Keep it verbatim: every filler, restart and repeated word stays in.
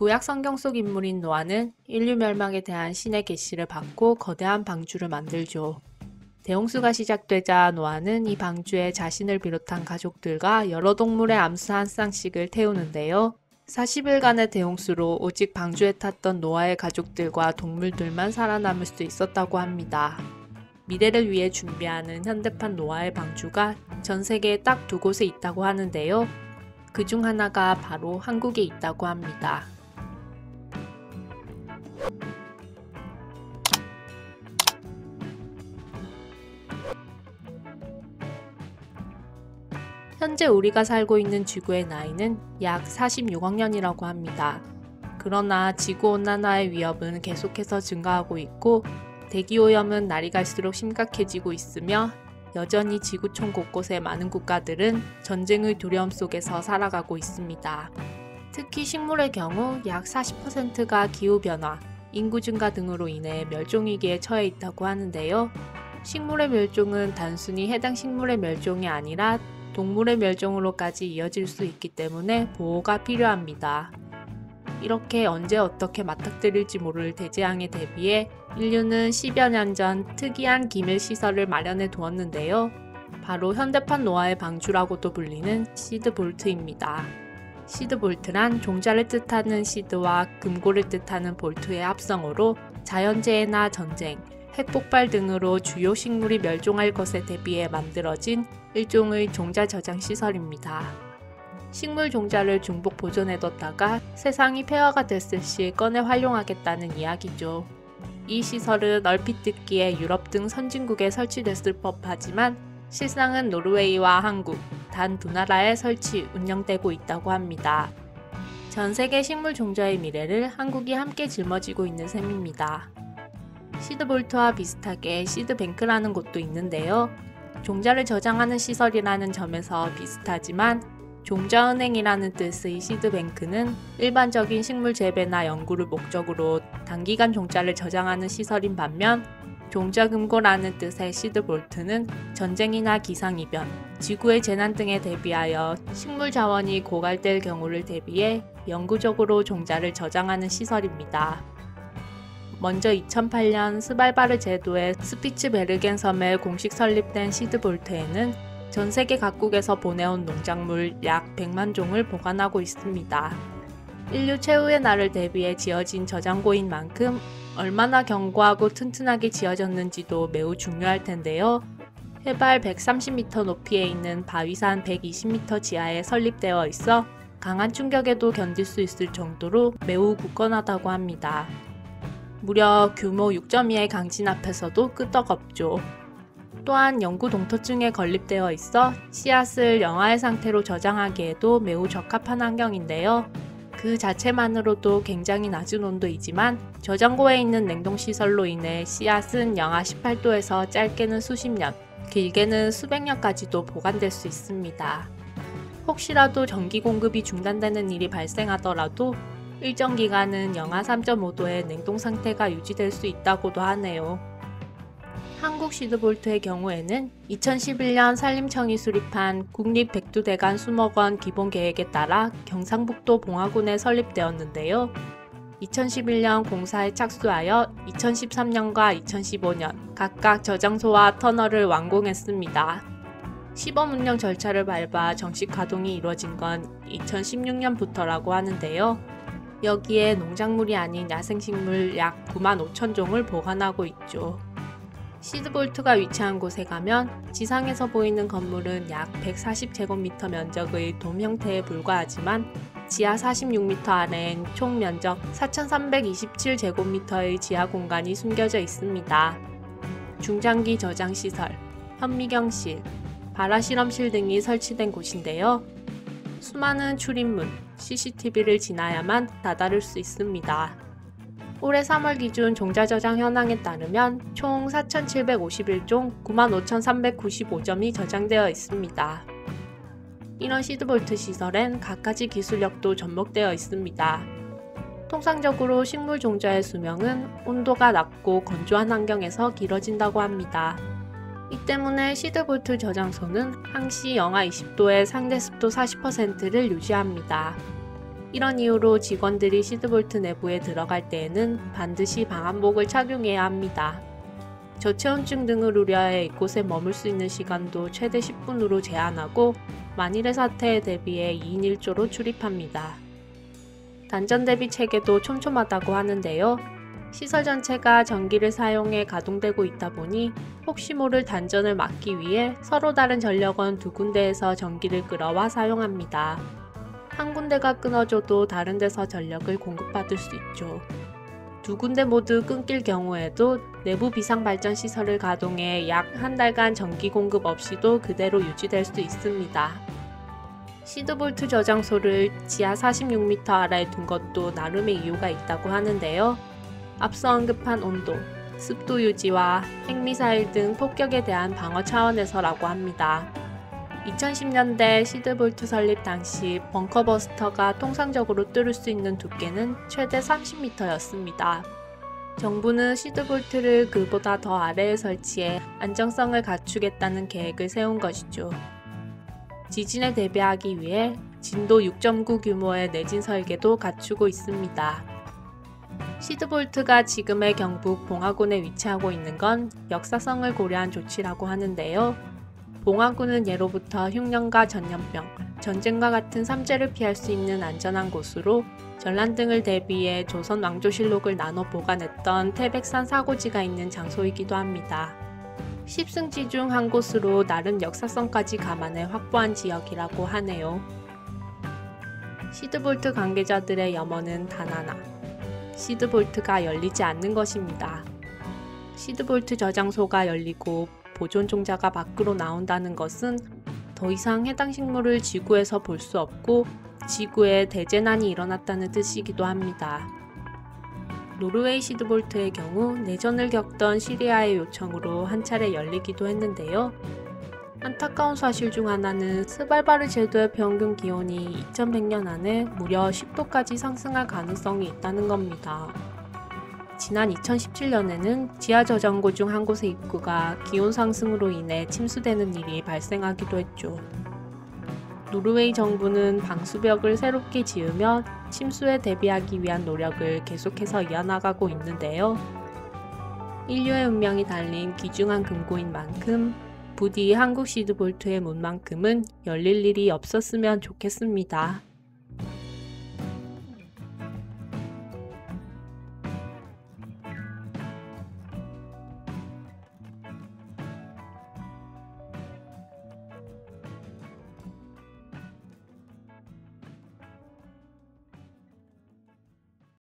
구약 성경 속 인물인 노아는 인류 멸망에 대한 신의 계시를 받고 거대한 방주를 만들죠. 대홍수가 시작되자 노아는 이 방주에 자신을 비롯한 가족들과 여러 동물의 암수 한 쌍씩을 태우는데요. 사십 일간의 대홍수로 오직 방주에 탔던 노아의 가족들과 동물들만 살아남을 수 있었다고 합니다. 미래를 위해 준비하는 현대판 노아의 방주가 전 세계에 딱 두 곳에 있다고 하는데요. 그중 하나가 바로 한국에 있다고 합니다. 현재 우리가 살고 있는 지구의 나이는 약 사십육억 년이라고 합니다. 그러나 지구온난화의 위협은 계속해서 증가하고 있고 대기오염은 날이 갈수록 심각해지고 있으며 여전히 지구촌 곳곳의 많은 국가들은 전쟁의 두려움 속에서 살아가고 있습니다. 특히 식물의 경우 약 사십 퍼센트가 기후변화, 인구 증가 등으로 인해 멸종위기에 처해 있다고 하는데요. 식물의 멸종은 단순히 해당 식물의 멸종이 아니라 동물의 멸종으로까지 이어질 수 있기 때문에 보호가 필요합니다. 이렇게 언제 어떻게 맞닥뜨릴지 모를 대재앙에 대비해 인류는 십여 년 전 특이한 기밀시설을 마련해 두었는데요. 바로 현대판 노아의 방주라고도 불리는 시드볼트입니다. 시드볼트란 종자를 뜻하는 시드와 금고를 뜻하는 볼트의 합성어로 자연재해나 전쟁, 핵폭발 등으로 주요 식물이 멸종할 것에 대비해 만들어진 일종의 종자 저장 시설입니다. 식물 종자를 중복 보존해뒀다가 세상이 폐허가 됐을 시 꺼내 활용하겠다는 이야기죠. 이 시설은 얼핏 듣기에 유럽 등 선진국에 설치됐을 법하지만 실상은 노르웨이와 한국, 단 두 나라에 설치, 운영되고 있다고 합니다. 전 세계 식물 종자의 미래를 한국이 함께 짊어지고 있는 셈입니다. 시드볼트와 비슷하게 시드뱅크라는 곳도 있는데요. 종자를 저장하는 시설이라는 점에서 비슷하지만 종자은행이라는 뜻의 시드뱅크는 일반적인 식물 재배나 연구를 목적으로 단기간 종자를 저장하는 시설인 반면 종자금고라는 뜻의 시드볼트는 전쟁이나 기상이변, 지구의 재난 등에 대비하여 식물 자원이 고갈될 경우를 대비해 영구적으로 종자를 저장하는 시설입니다. 먼저 이천팔 년 스발바르 제도의 스피츠베르겐 섬에 공식 설립된 시드볼트에는 전 세계 각국에서 보내온 농작물 약 백만 종을 보관하고 있습니다. 인류 최후의 날을 대비해 지어진 저장고인 만큼 얼마나 견고하고 튼튼하게 지어졌는지도 매우 중요할 텐데요. 해발 백삼십 미터 높이에 있는 바위산 백이십 미터 지하에 설립되어 있어 강한 충격에도 견딜 수 있을 정도로 매우 굳건하다고 합니다. 무려 규모 육 점 이의 강진 앞에서도 끄떡없죠. 또한 영구 동토증에 건립되어 있어 씨앗을 영하의 상태로 저장하기에도 매우 적합한 환경인데요. 그 자체만으로도 굉장히 낮은 온도이지만 저장고에 있는 냉동시설로 인해 씨앗은 영하 십팔 도에서 짧게는 수십 년, 길게는 수백 년까지도 보관될 수 있습니다. 혹시라도 전기 공급이 중단되는 일이 발생하더라도 일정 기간은 영하 삼 점 오 도의 냉동 상태가 유지될 수 있다고도 하네요. 한국 시드볼트의 경우에는 이천십일 년 산림청이 수립한 국립백두대간 수목원 기본계획에 따라 경상북도 봉화군에 설립되었는데요. 이천십일 년 공사에 착수하여 이천십삼 년과 이천십오 년 각각 저장소와 터널을 완공했습니다. 시범 운영 절차를 밟아 정식 가동이 이루어진 건 이천십육 년부터라고 하는데요. 여기에 농작물이 아닌 야생식물 약 구만 오천 종을 보관하고 있죠. 시드볼트가 위치한 곳에 가면 지상에서 보이는 건물은 약 백사십 제곱미터 면적의 돔 형태에 불과하지만 지하 사십육 미터 아래엔 총 면적 사천삼백이십칠 제곱미터의 지하 공간이 숨겨져 있습니다. 중장기 저장시설, 현미경실, 발화실험실 등이 설치된 곳인데요. 수많은 출입문, 씨씨티비를 지나야만 다다를 수 있습니다. 올해 삼월 기준 종자 저장 현황에 따르면 총 사천칠백오십일 종 구만 오천삼백구십오 점이 저장되어 있습니다. 이런 시드볼트 시설엔 갖가지 기술력도 접목되어 있습니다. 통상적으로 식물 종자의 수명은 온도가 낮고 건조한 환경에서 길어진다고 합니다. 이 때문에 시드볼트 저장소는 항시 영하 이십 도의 상대 습도 사십 퍼센트를 유지합니다. 이런 이유로 직원들이 시드볼트 내부에 들어갈 때에는 반드시 방한복을 착용해야 합니다. 저체온증 등을 우려해 이곳에 머물 수 있는 시간도 최대 십 분으로 제한하고 만일의 사태에 대비해 이 인 일 조로 출입합니다. 단전 대비 체계도 촘촘하다고 하는데요. 시설 전체가 전기를 사용해 가동되고 있다 보니 혹시 모를 단전을 막기 위해 서로 다른 전력원 두 군데에서 전기를 끌어와 사용합니다. 한 군데가 끊어져도 다른 데서 전력을 공급받을 수 있죠. 두 군데 모두 끊길 경우에도 내부 비상발전 시설을 가동해 약 한 달간 전기 공급 없이도 그대로 유지될 수 있습니다. 시드볼트 저장소를 지하 사십육 미터 아래에 둔 것도 나름의 이유가 있다고 하는데요. 앞서 언급한 온도, 습도 유지와 핵미사일 등 폭격에 대한 방어 차원에서라고 합니다. 이천십 년대 시드볼트 설립 당시 벙커버스터가 통상적으로 뚫을 수 있는 두께는 최대 삼십 미터였습니다. 정부는 시드볼트를 그보다 더 아래에 설치해 안정성을 갖추겠다는 계획을 세운 것이죠. 지진에 대비하기 위해 진도 육 점 구 규모의 내진 설계도 갖추고 있습니다. 시드볼트가 지금의 경북 봉화군에 위치하고 있는 건 역사성을 고려한 조치라고 하는데요. 봉화군은 예로부터 흉년과 전염병, 전쟁과 같은 삼재를 피할 수 있는 안전한 곳으로 전란 등을 대비해 조선 왕조실록을 나눠 보관했던 태백산 사고지가 있는 장소이기도 합니다. 십승지 중 한 곳으로 나름 역사성까지 감안해 확보한 지역이라고 하네요. 시드볼트 관계자들의 염원은 단 하나, 시드볼트가 열리지 않는 것입니다. 시드볼트 저장소가 열리고 보존 종자가 밖으로 나온다는 것은 더 이상 해당 식물을 지구에서 볼 수 없고 지구에 대재난이 일어났다는 뜻이기도 합니다. 노르웨이 시드볼트의 경우 내전을 겪던 시리아의 요청으로 한 차례 열리기도 했는데요. 안타까운 사실 중 하나는 스발바르 제도의 평균 기온이 이천백 년 안에 무려 십 도까지 상승할 가능성이 있다는 겁니다. 지난 이천십칠 년에는 지하 저장고 중 한 곳의 입구가 기온 상승으로 인해 침수되는 일이 발생하기도 했죠. 노르웨이 정부는 방수벽을 새롭게 지으며 침수에 대비하기 위한 노력을 계속해서 이어나가고 있는데요. 인류의 운명이 달린 귀중한 금고인 만큼 부디 한국 시드볼트의 문만큼은 열릴 일이 없었으면 좋겠습니다.